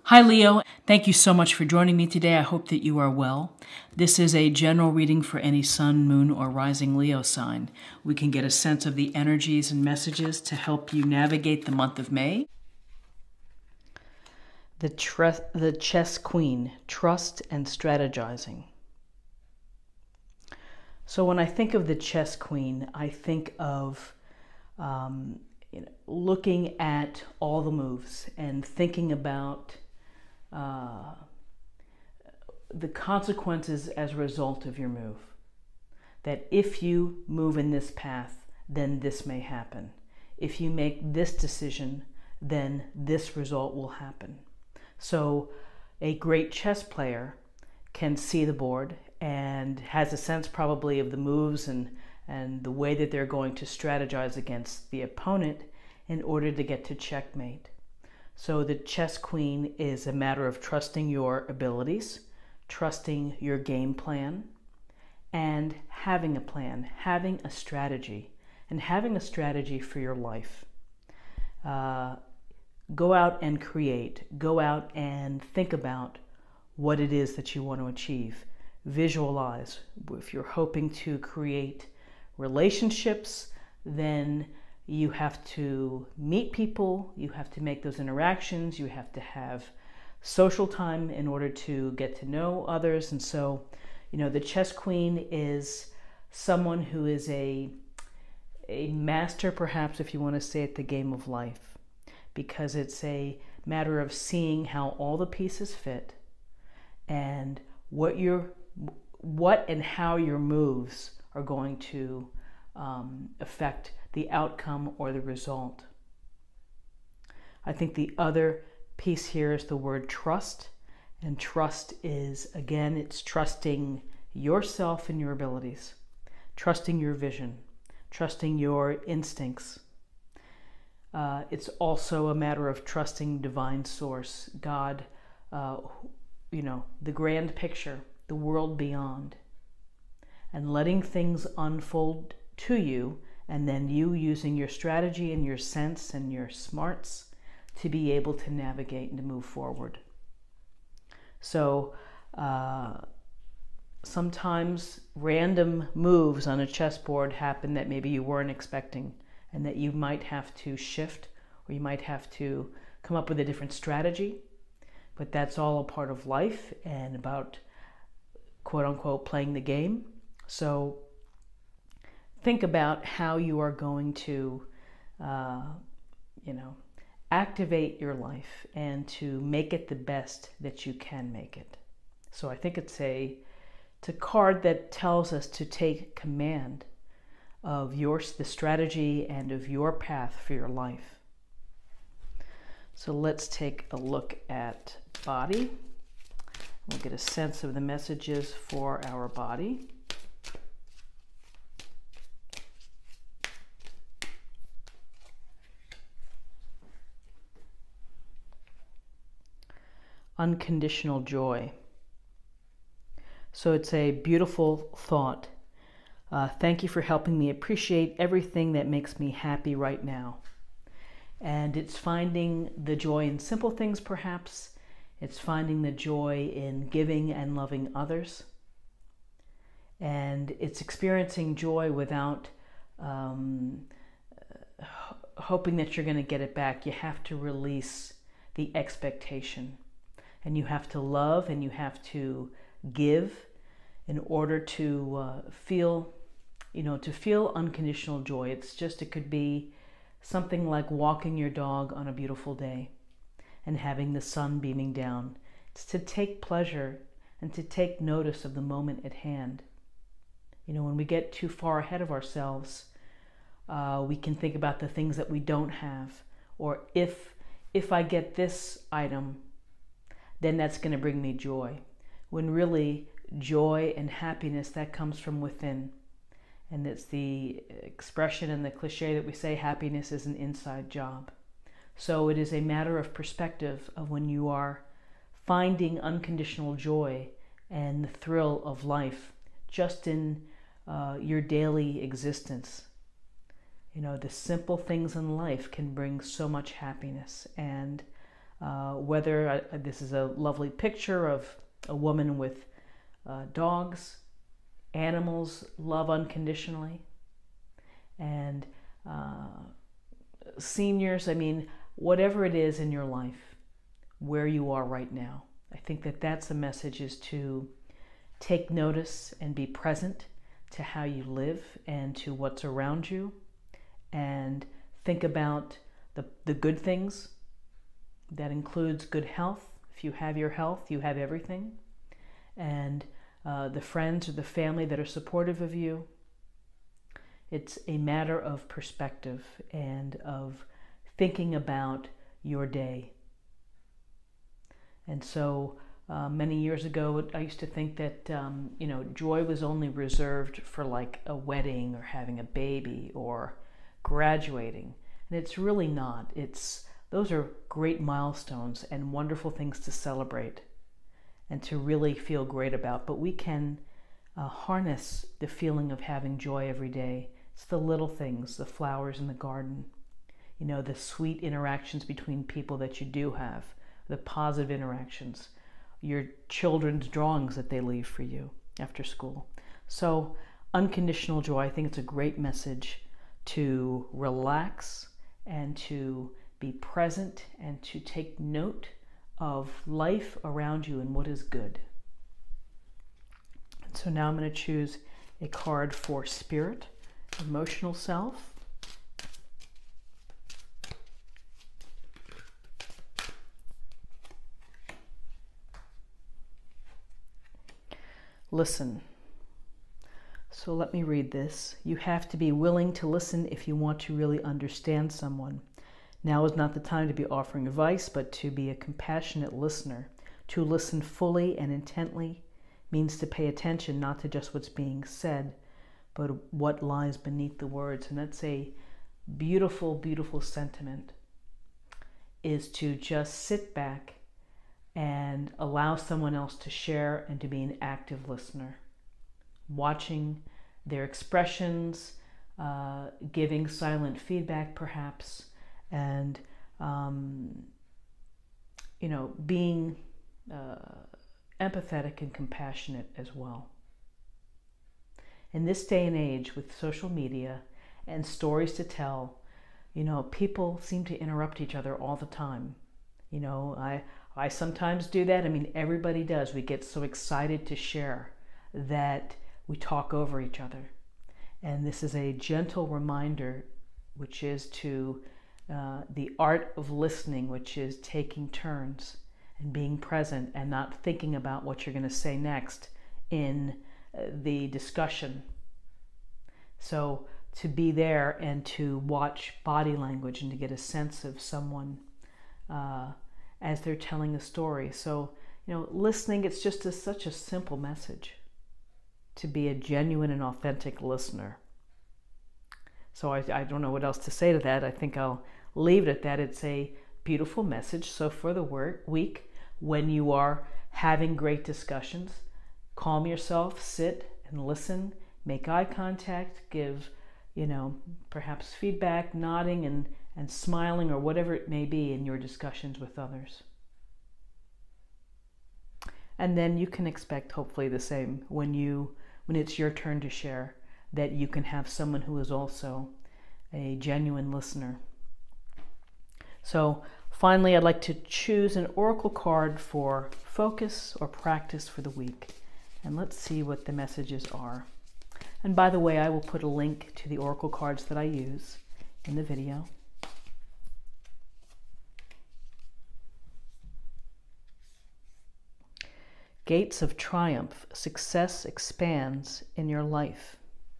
Hi, Leo. Thank you so much for joining me today. I hope that you are well. This is a general reading for any sun, moon, or rising Leo sign. We can get a sense of the energies and messages to help you navigate the month of May. The Chess Queen, Trust and Strategizing. So when I think of the Chess Queen, I think of looking at all the moves and thinking about the consequences as a result of your move. That if you move in this path, then this may happen. If you make this decision, then this result will happen. So a great chess player can see the board and has a sense probably of the moves and the way that they're going to strategize against the opponent in order to get to checkmate. So the Chess Queen is a matter of trusting your abilities, trusting your game plan, and having a plan, having a strategy, and having a strategy for your life. Go out and create. Go out and think about what it is that you want to achieve. Visualize. If you're hoping to create relationships, then you have to meet people, you have to make those interactions, you have to have social time in order to get to know others. And so, the Chess Queen is someone who is a master, perhaps, if you want to say it, the game of life, because it's a matter of seeing how all the pieces fit and what and how your moves are going to affect the outcome or the result. I think the other piece here is the word trust. And trust is, again, it's trusting yourself and your abilities, trusting your vision, trusting your instincts. It's also a matter of trusting divine source, God, the grand picture, the world beyond, and letting things unfold to you, and then you using your strategy and your sense and your smarts to be able to navigate and to move forward. So sometimes random moves on a chessboard happen that maybe you weren't expecting, and that you might have to shift, or you might have to come up with a different strategy. But that's all a part of life and about, quote unquote, playing the game. So think about how you are going to, activate your life and to make it the best that you can make it. So I think it's a card that tells us to take command of the strategy and of your path for your life. So let's take a look at body. We'll get a sense of the messages for our body. Unconditional joy. So it's a beautiful thought. Thank you for helping me appreciate everything that makes me happy right now. And it's finding the joy in simple things, perhaps. It's finding the joy in giving and loving others. And it's experiencing joy without hoping that you're going to get it back. You have to release the expectation. And you have to love and you have to give in order to feel unconditional joy. It could be something like walking your dog on a beautiful day and having the sun beaming down. It's to take pleasure and to take notice of the moment at hand. When we get too far ahead of ourselves, we can think about the things that we don't have, or if I get this item, then that's going to bring me joy. When really joy and happiness, that comes from within. And it's the expression and the cliche that we say happiness is an inside job. So it is a matter of perspective of when you are finding unconditional joy and the thrill of life just in your daily existence. The simple things in life can bring so much happiness, and Whether this is a lovely picture of a woman with dogs, animals love unconditionally, and seniors, I mean, whatever it is in your life, where you are right now. I think that that's the message, is to take notice and be present to how you live and to what's around you, and think about the good things. That includes good health. If you have your health, you have everything. And the friends or the family that are supportive of you. It's a matter of perspective and of thinking about your day. And so many years ago, I used to think that joy was only reserved for like a wedding or having a baby or graduating, and it's really not. Those are great milestones and wonderful things to celebrate and to really feel great about. But we can harness the feeling of having joy every day. It's the little things, the flowers in the garden, the sweet interactions between people that you do have, the positive interactions, your children's drawings that they leave for you after school. So unconditional joy, I think it's a great message to relax and to be present and to take note of life around you and what is good. And so now I'm going to choose a card for spirit, emotional self. Listen. So let me read this. You have to be willing to listen if you want to really understand someone. Now is not the time to be offering advice, but to be a compassionate listener. To listen fully and intently means to pay attention not to just what's being said, but what lies beneath the words. And that's a beautiful, beautiful sentiment, is to just sit back and allow someone else to share and to be an active listener, watching their expressions, giving silent feedback perhaps, and being empathetic and compassionate as well. In this day and age with social media and stories to tell, people seem to interrupt each other all the time. I sometimes do that. I mean, everybody does. We get so excited to share that we talk over each other. And this is a gentle reminder, which is to the art of listening, which is taking turns and being present and not thinking about what you're going to say next in the discussion. So to be there and to watch body language and to get a sense of someone as they're telling a story. So, listening, it's just such a simple message to be a genuine and authentic listener. So I don't know what else to say to that. I think I'll leave it at that. It's a beautiful message. So for the week, when you are having great discussions, calm yourself, sit and listen, make eye contact, give, perhaps feedback, nodding and smiling, or whatever it may be in your discussions with others. And then you can expect hopefully the same when it's your turn to share, that you can have someone who is also a genuine listener. So finally, I'd like to choose an oracle card for focus or practice for the week. And let's see what the messages are. And by the way, I will put a link to the oracle cards that I use in the video. Gates of triumph. Success expands in your life.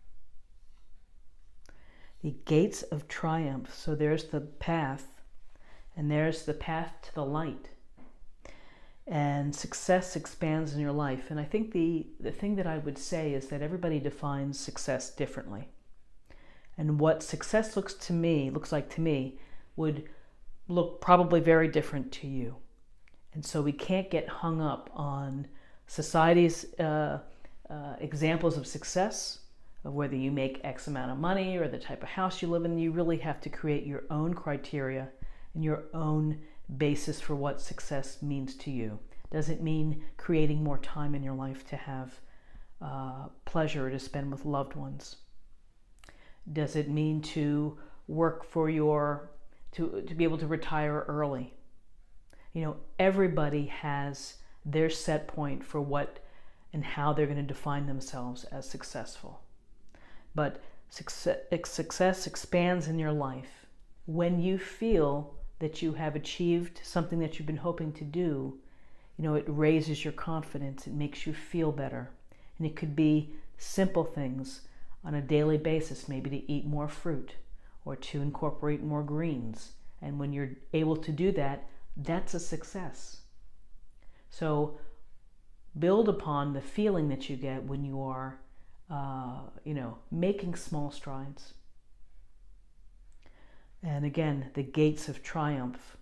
The gates of triumph. So there's the path, and there's the path to the light. And success expands in your life. And I think the thing that I would say is that everybody defines success differently. And what success looks like to me would look probably very different to you. And so we can't get hung up on society's examples of success, of whether you make X amount of money or the type of house you live in. You really have to create your own criteria and your own basis for what success means to you. Does it mean creating more time in your life to have pleasure to spend with loved ones? Does it mean to work for to be able to retire early? Everybody has their set point for what and how they're going to define themselves as successful. But success expands in your life when you feel that you have achieved something that you've been hoping to do. It raises your confidence. It makes you feel better. And it could be simple things on a daily basis, maybe to eat more fruit or to incorporate more greens. And when you're able to do that, that's a success. So build upon the feeling that you get when you are, making small strides. And again, the gates of triumph.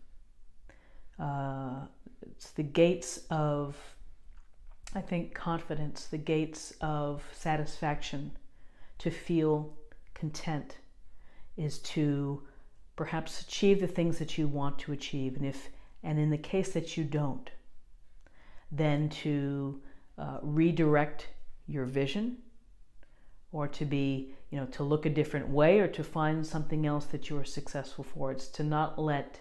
It's the gates of, I think, confidence, the gates of satisfaction. To feel content is to perhaps achieve the things that you want to achieve. And in the case that you don't, then to redirect your vision, or to to look a different way, or to find something else that you are successful for. It's to not let,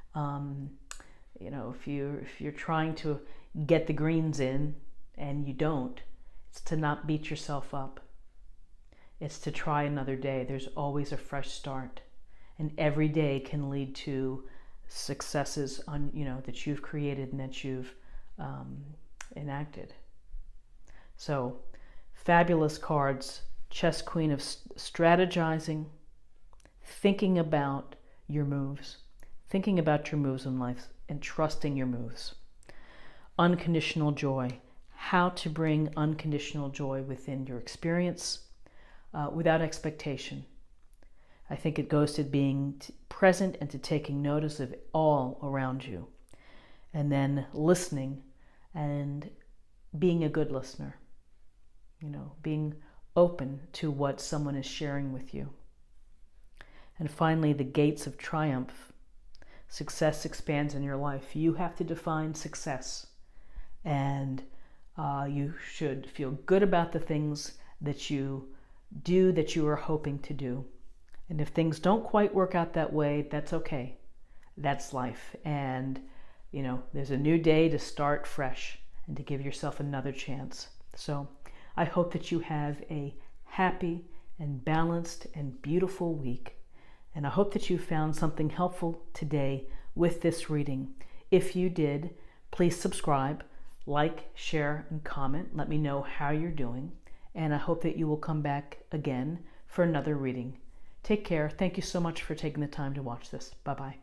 if you're trying to get the greens in and you don't, it's to not beat yourself up. It's to try another day. There's always a fresh start, and every day can lead to successes that you've created and that you've enacted. So, fabulous cards. Chess Queen of strategizing, thinking about your moves in life, and trusting your moves. Unconditional joy. How to bring unconditional joy within your experience without expectation. I think it goes to being present and to taking notice of all around you. And then listening and being a good listener. Being open to what someone is sharing with you. And finally, the gates of triumph. Success expands in your life. You have to define success. And you should feel good about the things that you do, that you are hoping to do. And if things don't quite work out that way, that's okay. That's life. And, there's a new day to start fresh and to give yourself another chance. So I hope that you have a happy and balanced and beautiful week. And I hope that you found something helpful today with this reading. If you did, please subscribe, like, share, and comment. Let me know how you're doing. And I hope that you will come back again for another reading. Take care. Thank you so much for taking the time to watch this. Bye-bye.